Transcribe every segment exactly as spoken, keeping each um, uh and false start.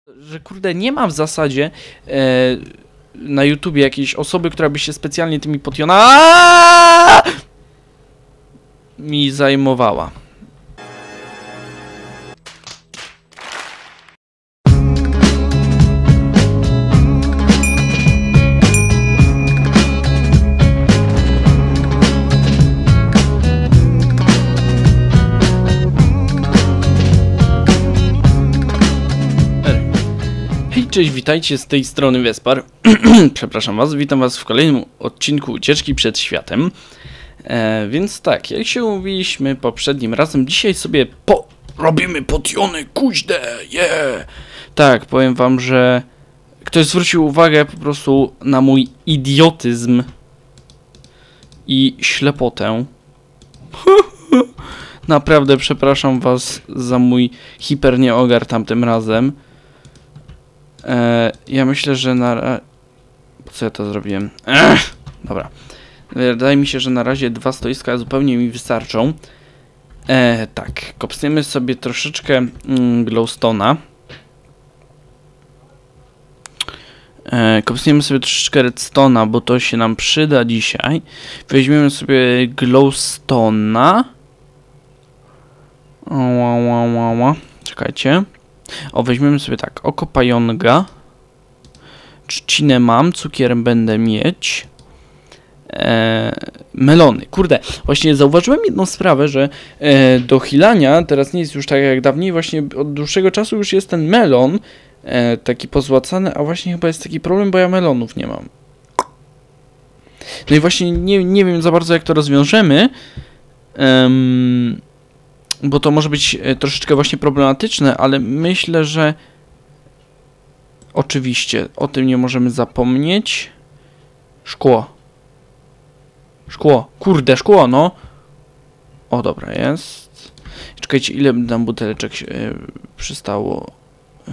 Że kurde, nie ma w zasadzie e, na YouTubie jakiejś osoby, która by się specjalnie tymi potionami mi zajmowała. Cześć, witajcie z tej strony Vespar. Przepraszam was, witam was w kolejnym odcinku Ucieczki przed światem. E, więc tak, jak się mówiliśmy poprzednim razem, dzisiaj sobie po... robimy potiony, kuźdę, yeah! Tak, powiem wam, że ktoś zwrócił uwagę po prostu na mój idiotyzm i ślepotę. Naprawdę przepraszam was za mój hipernieogar tamtym razem. E, ja myślę, że na... Po co ja to zrobiłem? Ech! Dobra. Wydaje mi się, że na razie dwa stoiska zupełnie mi wystarczą. E, tak. Kopsniemy sobie troszeczkę mm, glowstone'a. E, kopsniemy sobie troszeczkę redstone'a, bo to się nam przyda dzisiaj. Weźmiemy sobie glowstone'a. Ła, ła, ła, ła. Czekajcie. O, weźmiemy sobie tak, oko pająka, trzcinę mam, cukier będę mieć, eee, melony. Kurde, właśnie zauważyłem jedną sprawę, że e, do healania teraz nie jest już tak jak dawniej, właśnie od dłuższego czasu już jest ten melon e, taki pozłacany, a właśnie chyba jest taki problem, bo ja melonów nie mam. No i właśnie nie, nie wiem za bardzo jak to rozwiążemy. Ehm... Bo to może być troszeczkę właśnie problematyczne, ale myślę, że oczywiście o tym nie możemy zapomnieć. Szkło. Szkło. Kurde, szkło, no. O, dobra, jest. Czekajcie, ile nam buteleczek się yy, przystało. Yy.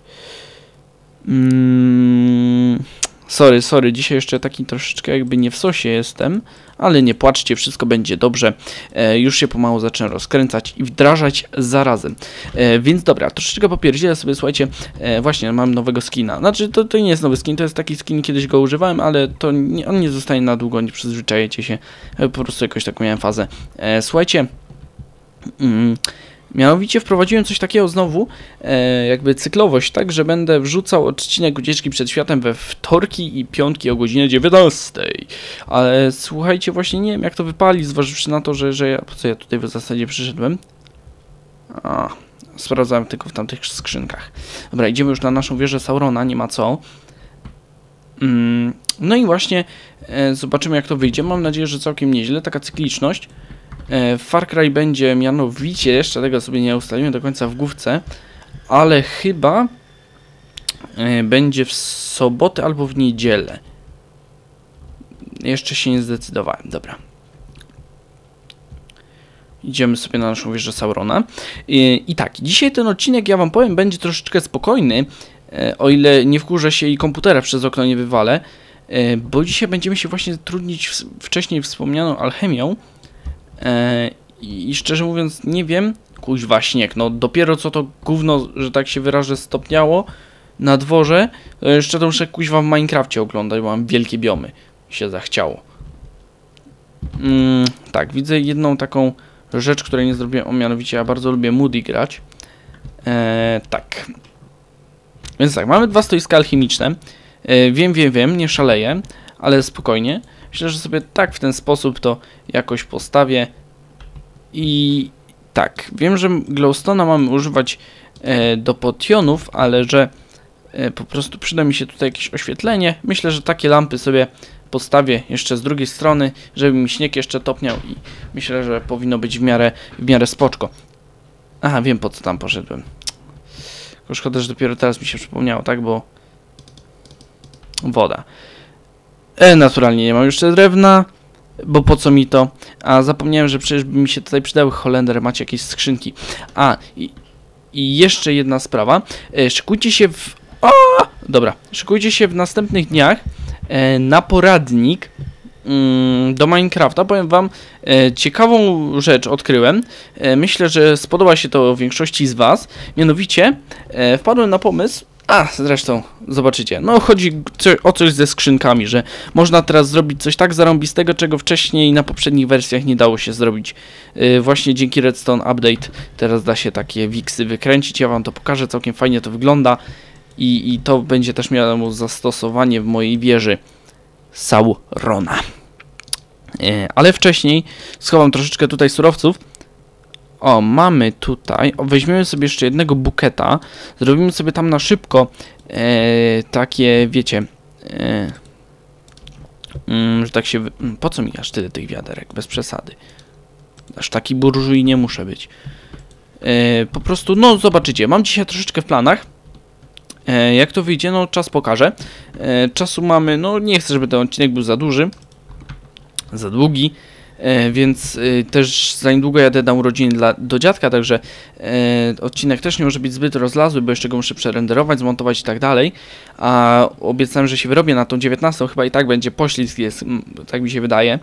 Mm. Sorry, sorry, dzisiaj jeszcze taki troszeczkę jakby nie w sosie jestem, ale nie płaczcie, wszystko będzie dobrze. E, już się pomału zaczynam rozkręcać i wdrażać zarazem. E, więc dobra, troszeczkę popierdzielę sobie, słuchajcie, e, właśnie mam nowego skina. Znaczy, to, to nie jest nowy skin, to jest taki skin, kiedyś go używałem, ale to nie, on nie zostaje na długo, nie przyzwyczajecie się. E, po prostu jakoś taką miałem fazę. E, słuchajcie, mm, mianowicie wprowadziłem coś takiego znowu, e, jakby cyklowość, tak, że będę wrzucał odcinek Ucieczki przed światem we wtorki i piątki o godzinie dziewiętnastej. Ale słuchajcie, właśnie nie wiem jak to wypali, zważywszy na to, że, że ja, po co ja tutaj w zasadzie przyszedłem? A, sprawdzałem tylko w tamtych skrzynkach. Dobra, idziemy już na naszą wieżę Saurona, nie ma co. Mm, no i właśnie e, zobaczymy jak to wyjdzie. Mam nadzieję, że całkiem nieźle, taka cykliczność. Far Cry będzie mianowicie, jeszcze tego sobie nie ustaliłem do końca w główce, ale chyba będzie w sobotę albo w niedzielę. Jeszcze się nie zdecydowałem, dobra. Idziemy sobie na naszą wieżę Saurona. I, i tak, dzisiaj ten odcinek, ja wam powiem, będzie troszeczkę spokojny, o ile nie wkurzę się i komputera przez okno nie wywalę, bo dzisiaj będziemy się właśnie trudnić wcześniej wspomnianą alchemią. Eee, I szczerze mówiąc nie wiem, kuźwa śnieg, no dopiero co to gówno, że tak się wyrażę, stopniało na dworze, to jeszcze to muszę kuźwa w Minecrafcie oglądać, bo mam wielkie biomy, mi się zachciało. Mm, tak, widzę jedną taką rzecz, której nie zrobiłem, o mianowicie ja bardzo lubię Moody grać. Eee, tak. Więc tak, mamy dwa stoiska alchemiczne, eee, wiem, wiem, wiem, nie szaleję, ale spokojnie. Myślę, że sobie tak w ten sposób to jakoś postawię. I tak, wiem, że glowstone'a mamy używać e, do potionów, ale że e, po prostu przyda mi się tutaj jakieś oświetlenie. Myślę, że takie lampy sobie postawię jeszcze z drugiej strony, żeby mi śnieg jeszcze topniał i myślę, że powinno być w miarę, w miarę spoczko. Aha, wiem po co tam poszedłem. Tylko szkoda, że dopiero teraz mi się przypomniało, tak, bo woda. E, naturalnie nie mam jeszcze drewna, bo po co mi to? A zapomniałem, że przecież by mi się tutaj przydały Holender, macie jakieś skrzynki. A, i, i jeszcze jedna sprawa. E, szykujcie się w... O! Dobra, szykujcie się w następnych dniach e, na poradnik mm, do Minecrafta. Powiem wam, e, ciekawą rzecz odkryłem. E, myślę, że spodoba się to większości z was. Mianowicie, e, wpadłem na pomysł, A, zresztą, zobaczycie. No, chodzi o coś ze skrzynkami, że można teraz zrobić coś tak zarąbistego, czego wcześniej na poprzednich wersjach nie dało się zrobić. Yy, właśnie dzięki Redstone Update teraz da się takie wiksy wykręcić. Ja wam to pokażę, całkiem fajnie to wygląda. I, i to będzie też miało zastosowanie w mojej wieży Saurona. Yy, ale wcześniej schowam troszeczkę tutaj surowców. O, mamy tutaj, o, weźmiemy sobie jeszcze jednego buketa, zrobimy sobie tam na szybko e, takie, wiecie, e, mm, że tak się, po co mi aż tyle tych wiaderek, bez przesady, aż taki burżuj nie muszę być, e, po prostu, no zobaczycie, mam dzisiaj troszeczkę w planach, e, jak to wyjdzie, no czas pokaże, e, czasu mamy, no nie chcę, żeby ten odcinek był za duży, za długi, E, więc e, też za niedługo jadę na urodziny dla, do dziadka, także e, odcinek też nie może być zbyt rozlazły, bo jeszcze go muszę przerenderować, zmontować i tak dalej, a obiecałem, że się wyrobię na tą dziewiętnastą, chyba i tak będzie poślizg jest, tak mi się wydaje,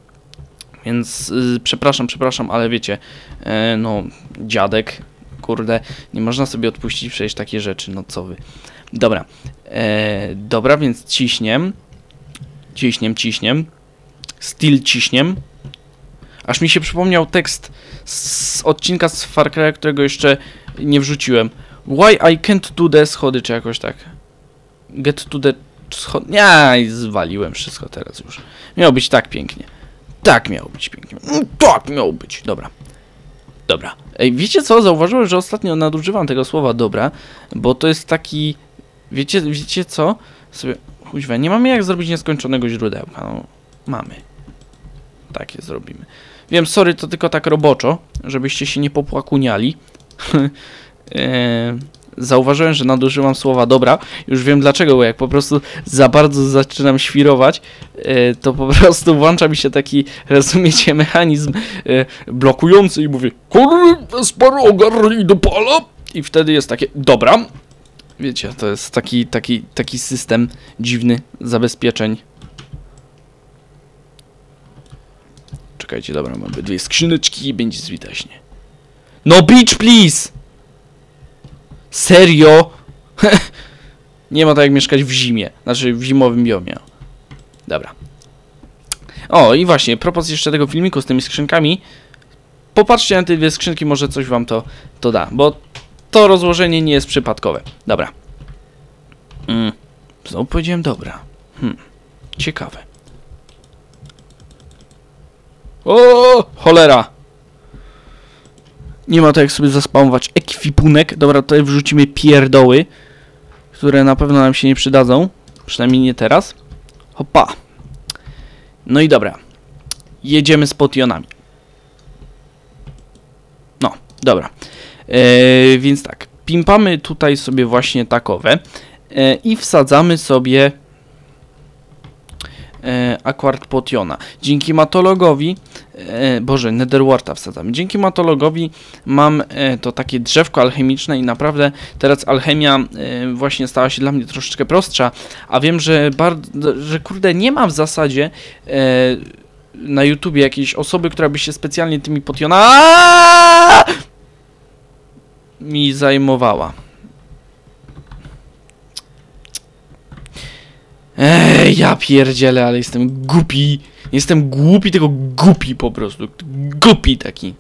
więc e, przepraszam, przepraszam, ale wiecie, e, no dziadek, kurde, nie można sobie odpuścić przecież takie rzeczy, no co wy. Dobra, e, dobra, więc ciśniem, ciśniem, ciśniem, Steel ciśniem. Aż mi się przypomniał tekst z odcinka z Far Cry'a, którego jeszcze nie wrzuciłem. Why I can't do the schody, czy jakoś tak. Get to the schody. Nie, zwaliłem wszystko teraz już. Miało być tak pięknie. Tak miało być pięknie. Tak miało być. Dobra. Dobra. Ej, wiecie co? Zauważyłem, że ostatnio nadużywam tego słowa dobra, bo to jest taki... Wiecie, wiecie co? Sobie... Kuźwa, nie mamy jak zrobić nieskończonego źródełka. No, mamy. Takie zrobimy. Wiem, sorry, to tylko tak roboczo, żebyście się nie popłakuniali. eee, zauważyłem, że nadużywam słowa dobra. Już wiem dlaczego, bo jak po prostu za bardzo zaczynam świrować, e, to po prostu włącza mi się taki, rozumiecie, mechanizm e, blokujący i mówię kurde, sporo ogarnij do pala. I wtedy jest takie, dobra. Wiecie, to jest taki, taki, taki system dziwny zabezpieczeń. Czekajcie, dobra, mamy dwie skrzyneczki i będzie zwitaśnie. No bitch, please! Serio? Nie ma tak jak mieszkać w zimie. Znaczy w zimowym biomie. Dobra. O, i właśnie, propos jeszcze tego filmiku z tymi skrzynkami. Popatrzcie na te dwie skrzynki, może coś wam to, to da. Bo to rozłożenie nie jest przypadkowe. Dobra. Mm. Znowu powiedziałem dobra. Hmm. Ciekawe. O, cholera! Nie ma to jak sobie zaspamować ekwipunek. Dobra, tutaj wrzucimy pierdoły, które na pewno nam się nie przydadzą. Przynajmniej nie teraz. Hopa. No i dobra. Jedziemy z potionami. No, dobra. E, więc tak. Pimpamy tutaj sobie właśnie takowe. E, I wsadzamy sobie... E, Aquart Potiona. Dzięki matologowi, e, Boże, Netherwarta wsadzamy. Dzięki matologowi mam e, to takie drzewko alchemiczne i naprawdę teraz alchemia e, właśnie stała się dla mnie troszeczkę prostsza, a wiem, że bardzo, że kurde, nie ma w zasadzie e, na YouTubie jakiejś osoby, która by się specjalnie tymi potionami mi zajmowała. Ej, ja pierdzielę, ale jestem głupi. Jestem głupi, tylko głupi po prostu. Głupi taki.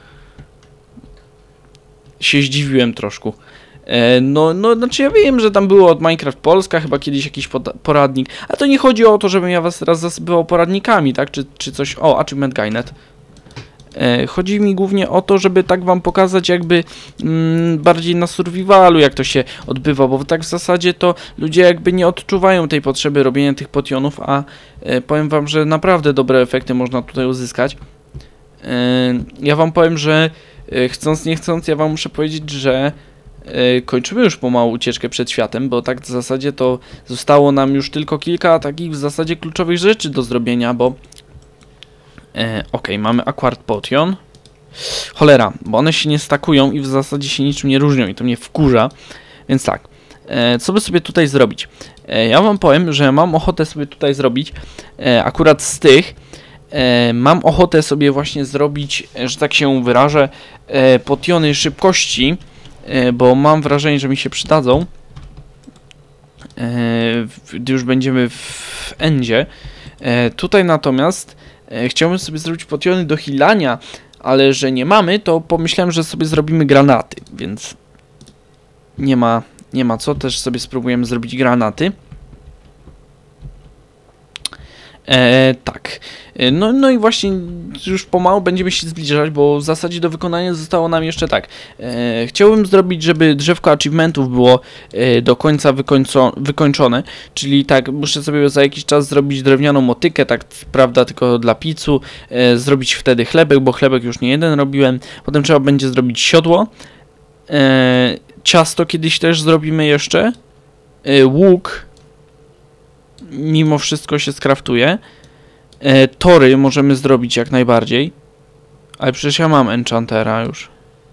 Się zdziwiłem troszkę. E, no, no, znaczy ja wiem, że tam było od Minecraft Polska, chyba kiedyś jakiś poradnik. A to nie chodzi o to, żebym ja was teraz zasypywał poradnikami, tak? Czy, czy coś... O, Achievement Gainet. E, chodzi mi głównie o to, żeby tak wam pokazać jakby mm, bardziej na survivalu, jak to się odbywa, bo tak w zasadzie to ludzie jakby nie odczuwają tej potrzeby robienia tych potionów, a e, powiem wam, że naprawdę dobre efekty można tutaj uzyskać. E, ja wam powiem, że e, chcąc nie chcąc, ja wam muszę powiedzieć, że e, kończymy już pomału ucieczkę przed światem, bo tak w zasadzie to zostało nam już tylko kilka takich w zasadzie kluczowych rzeczy do zrobienia, bo E, ok, mamy Aquart Potion. Cholera, bo one się nie stakują i w zasadzie się niczym nie różnią i to mnie wkurza. Więc tak, e, co by sobie tutaj zrobić? E, ja wam powiem, że mam ochotę sobie tutaj zrobić e, akurat z tych e, mam ochotę sobie właśnie zrobić, że tak się wyrażę, e, potiony szybkości, e, bo mam wrażenie, że mi się przydadzą. gdy już będziemy w endzie. Tutaj natomiast chciałbym sobie zrobić potiony do healania, ale że nie mamy, to pomyślałem, że sobie zrobimy granaty, więc nie ma, nie ma co, też sobie spróbujemy zrobić granaty. E, tak, no, no i właśnie już pomału będziemy się zbliżać, bo w zasadzie do wykonania zostało nam jeszcze tak. E, chciałbym zrobić, żeby drzewko achievementów było e, do końca wykońco, wykończone, czyli tak, muszę sobie za jakiś czas zrobić drewnianą motykę, tak prawda, tylko dla pizzu, e, zrobić wtedy chlebek, bo chlebek już nie jeden robiłem, potem trzeba będzie zrobić siodło, e, ciasto kiedyś też zrobimy jeszcze, e, łuk, mimo wszystko się skraftuje. E, tory możemy zrobić jak najbardziej. Ale przecież ja mam enchantera już.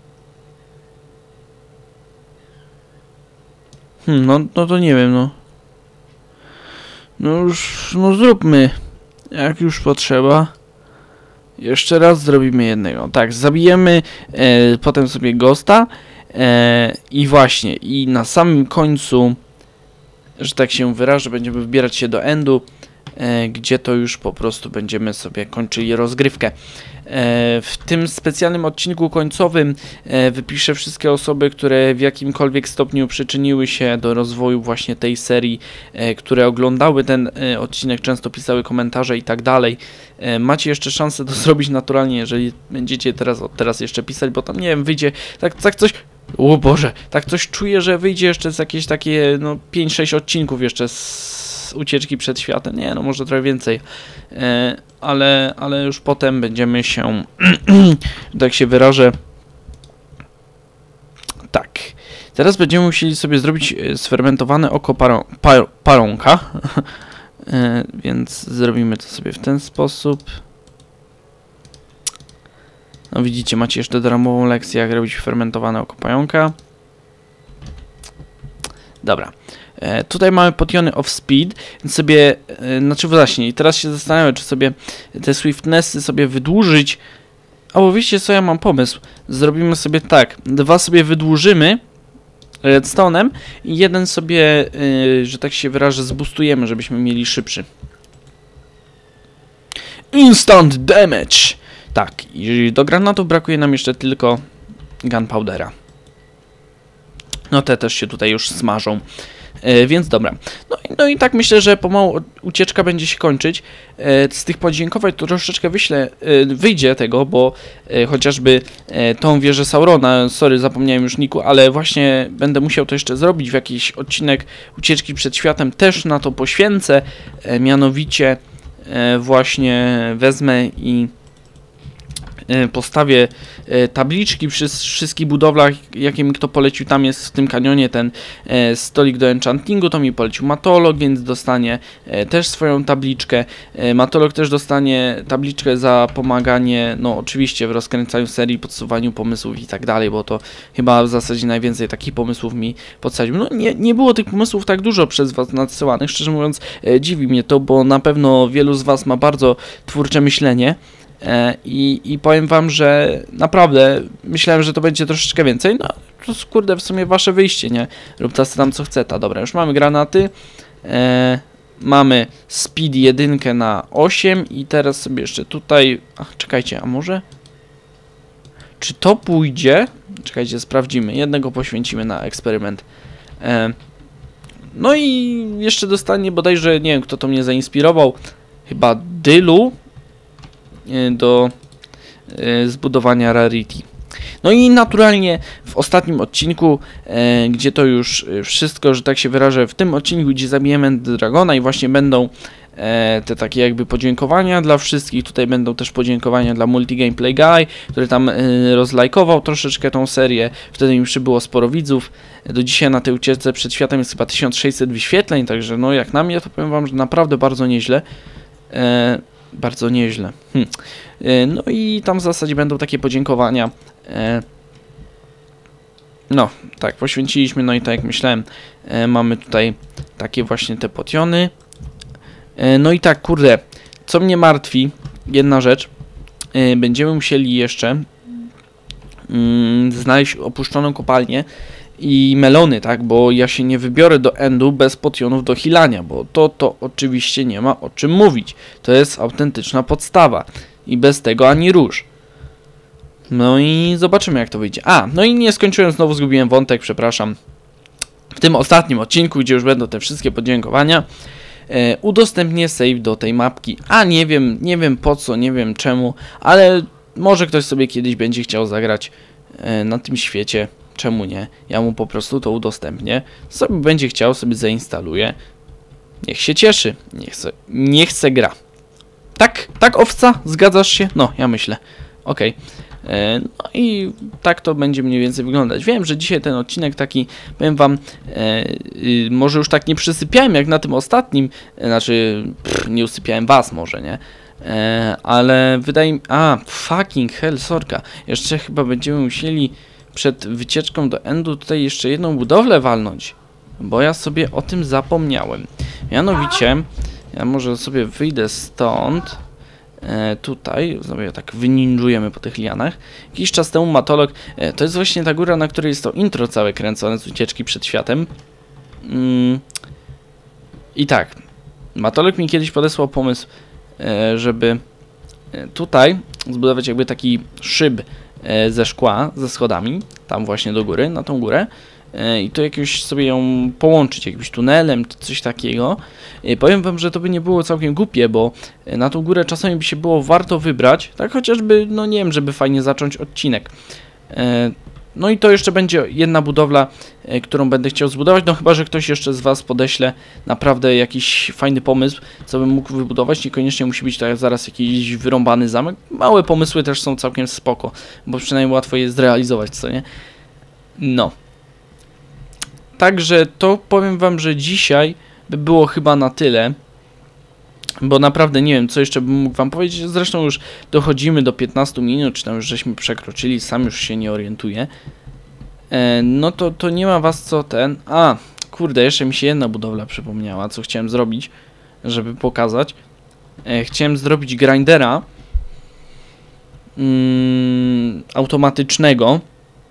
Hmm, no, no to nie wiem, no. No już, no zróbmy. Jak już potrzeba. Jeszcze raz zrobimy jednego. Tak, zabijemy e, potem sobie ghosta. E, I właśnie, i na samym końcu, że tak się wyrażę, będziemy wybierać się do endu, e, gdzie to już po prostu będziemy sobie kończyli rozgrywkę. E, w tym specjalnym odcinku końcowym e, wypiszę wszystkie osoby, które w jakimkolwiek stopniu przyczyniły się do rozwoju właśnie tej serii, e, które oglądały ten e, odcinek, często pisały komentarze i tak dalej. E, macie jeszcze szansę to zrobić naturalnie, jeżeli będziecie teraz, od teraz jeszcze pisać, bo tam, nie wiem, wyjdzie tak, tak coś... O Boże, tak coś czuję, że wyjdzie jeszcze z jakieś takie, no, pięć sześć odcinków jeszcze z ucieczki przed światem. Nie, no może trochę więcej. E, ale, ale już potem będziemy się, tak się wyrażę, tak. Teraz będziemy musieli sobie zrobić sfermentowane oko parą, par, paronka. e, więc zrobimy to sobie w ten sposób. No widzicie, macie jeszcze darmową lekcję, jak robić fermentowane oko pająka. Dobra. E, tutaj mamy potiony of speed, więc sobie, e, znaczy właśnie, i teraz się zastanawiam, czy sobie te swiftnessy sobie wydłużyć. Albo wiecie co, ja mam pomysł. Zrobimy sobie tak, dwa sobie wydłużymy redstone'em i jeden sobie, e, że tak się wyrażę, zboostujemy, żebyśmy mieli szybszy. Instant damage! Tak, i do granatów brakuje nam jeszcze tylko gunpowdera. No te też się tutaj już smażą, e, więc dobra. No, no i tak myślę, że pomału ucieczka będzie się kończyć. E, z tych podziękowań to troszeczkę wyślę, e, wyjdzie tego, bo e, chociażby e, tą wieżę Saurona, sorry, zapomniałem już niku, ale właśnie będę musiał to jeszcze zrobić w jakiś odcinek ucieczki przed światem, też na to poświęcę, e, mianowicie e, właśnie wezmę i postawię tabliczki przy wszystkich budowlach, jakie mi kto polecił. Tam jest w tym kanionie ten stolik do enchantingu, to mi polecił Matolog, więc dostanie też swoją tabliczkę. Matolog też dostanie tabliczkę za pomaganie, no oczywiście w rozkręcaniu serii, podsuwaniu pomysłów i tak dalej, bo to chyba w zasadzie najwięcej takich pomysłów mi podsadził. No nie, nie było tych pomysłów tak dużo przez was nadsyłanych, szczerze mówiąc dziwi mnie to, bo na pewno wielu z was ma bardzo twórcze myślenie. I, I powiem wam, że naprawdę myślałem, że to będzie troszeczkę więcej. No to kurde, w sumie wasze wyjście, nie? Rób tacy tam co chce. Ta, dobra, już mamy granaty. E, mamy speed jedynkę na osiem i teraz sobie jeszcze tutaj... Ach, czekajcie, a może... Czy to pójdzie? Czekajcie, sprawdzimy. Jednego poświęcimy na eksperyment. E, no i jeszcze dostanie bodajże, nie wiem kto to mnie zainspirował, chyba Dylu do y, zbudowania Rarity. No i naturalnie w ostatnim odcinku, e, gdzie to już wszystko, że tak się wyrażę, w tym odcinku, gdzie zabijemy Dragona i właśnie będą e, te takie jakby podziękowania dla wszystkich. Tutaj będą też podziękowania dla Multigameplay Guy, który tam e, rozlajkował troszeczkę tą serię. Wtedy mi przybyło sporo widzów. Do dzisiaj na tej ucieczce przed światem jest chyba tysiąc sześćset wyświetleń, także no jak na mnie to powiem wam, że naprawdę bardzo nieźle. E, Bardzo nieźle. Hm. No i tam w zasadzie będą takie podziękowania. No, tak, poświęciliśmy, no i tak jak myślałem, mamy tutaj takie właśnie te potiony. No i tak, kurde, co mnie martwi, jedna rzecz, będziemy musieli jeszcze znaleźć opuszczoną kopalnię i melony, tak, bo ja się nie wybiorę do endu bez potionów do healania, bo to, to oczywiście nie ma o czym mówić. To jest autentyczna podstawa i bez tego ani rusz. No i zobaczymy, jak to wyjdzie. A, no i nie skończyłem, znowu zgubiłem wątek, przepraszam. W tym ostatnim odcinku, gdzie już będą te wszystkie podziękowania, e, udostępnię save do tej mapki. A nie wiem, nie wiem po co, nie wiem czemu, ale może ktoś sobie kiedyś będzie chciał zagrać e, na tym świecie. Czemu nie? Ja mu po prostu to udostępnię. Sobie będzie chciał, sobie zainstaluje. Niech się cieszy. Niech se, niech se gra. Tak? Tak, owca? Zgadzasz się? No, ja myślę. Okej. Okay. No i tak to będzie mniej więcej wyglądać. Wiem, że dzisiaj ten odcinek taki, powiem wam, e, y, może już tak nie przysypiałem jak na tym ostatnim, e, znaczy pff, nie usypiałem was może, nie? E, ale wydaje mi... A, fucking hell, sorka. Jeszcze chyba będziemy musieli przed wycieczką do endu tutaj jeszcze jedną budowlę walnąć, bo ja sobie o tym zapomniałem. Mianowicie, ja może sobie wyjdę stąd. E, tutaj sobie tak wyninjujemy po tych lianach. Jakiś czas temu Matolog, e, to jest właśnie ta góra, na której jest to intro całe kręcone z ucieczki przed światem. Mm. I tak, Matolog mi kiedyś podesłał pomysł, e, żeby e, tutaj zbudować jakby taki szyb e, ze szkła, ze schodami, tam właśnie do góry, na tą górę. I to jakoś sobie ją połączyć jakimś tunelem, czy coś takiego. Powiem wam, że to by nie było całkiem głupie, bo na tą górę czasami by się było warto wybrać, tak chociażby, no nie wiem, żeby fajnie zacząć odcinek. No i to jeszcze będzie jedna budowla, którą będę chciał zbudować, no chyba, że ktoś jeszcze z was podeśle naprawdę jakiś fajny pomysł, co bym mógł wybudować. Niekoniecznie musi być tak zaraz jakiś wyrąbany zamek. Małe pomysły też są całkiem spoko, bo przynajmniej łatwo je zrealizować, co nie? No. Także to powiem wam, że dzisiaj by było chyba na tyle, bo naprawdę nie wiem, co jeszcze bym mógł wam powiedzieć. Zresztą już dochodzimy do piętnastu minut, czy tam już żeśmy przekroczyli, sam już się nie orientuję. E, no to, to nie ma was co ten... A, kurde, jeszcze mi się jedna budowla przypomniała, co chciałem zrobić, żeby pokazać. E, chciałem zrobić grindera mm, automatycznego.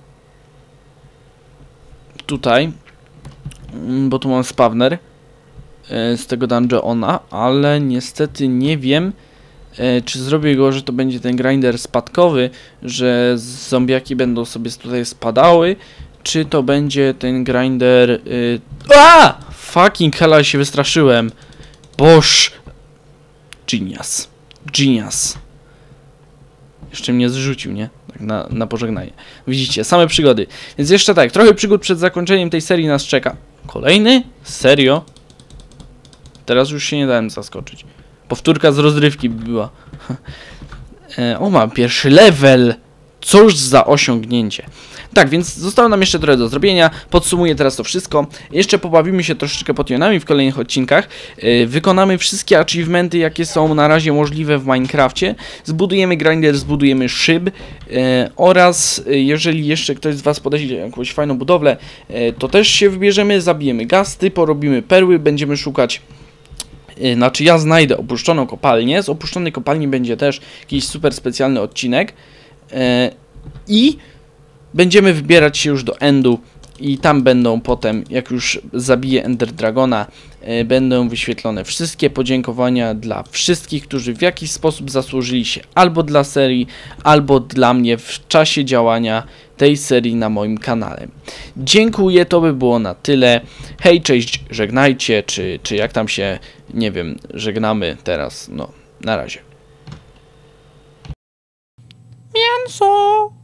Tutaj. Bo tu mam spawner z tego dungeona, ale niestety nie wiem, czy zrobię go, że to będzie ten grinder spadkowy, że zombiaki będą sobie tutaj spadały, czy to będzie ten grinder... Yy... A! Fucking hell, się wystraszyłem. Boż! Genius. Genius. Jeszcze mnie zrzucił, nie? Tak na, na pożegnanie. Widzicie, same przygody. Więc jeszcze tak, trochę przygód przed zakończeniem tej serii nas czeka. Kolejny? Serio? Teraz już się nie dałem zaskoczyć. Powtórka z rozrywki by była. e, o, mam pierwszy level! Cóż za osiągnięcie. Tak, więc zostało nam jeszcze trochę do zrobienia. Podsumuję teraz to wszystko. Jeszcze pobawimy się troszeczkę potionami w kolejnych odcinkach. Yy, wykonamy wszystkie achievementy, jakie są na razie możliwe w Minecrafcie. Zbudujemy grinder, zbudujemy szyb. Yy, oraz yy, jeżeli jeszcze ktoś z was podeśle jakąś fajną budowlę, yy, to też się wybierzemy, zabijemy gasty, porobimy perły, będziemy szukać... Yy, znaczy ja znajdę opuszczoną kopalnię. Z opuszczonej kopalni będzie też jakiś super specjalny odcinek. Yy, I... Będziemy wybierać się już do endu i tam będą potem, jak już zabiję Ender Dragona, yy, będą wyświetlone wszystkie podziękowania dla wszystkich, którzy w jakiś sposób zasłużyli się albo dla serii, albo dla mnie w czasie działania tej serii na moim kanale. Dziękuję, to by było na tyle. Hej, cześć, żegnajcie, czy, czy jak tam się, nie wiem, żegnamy teraz. No, na razie. Mięso!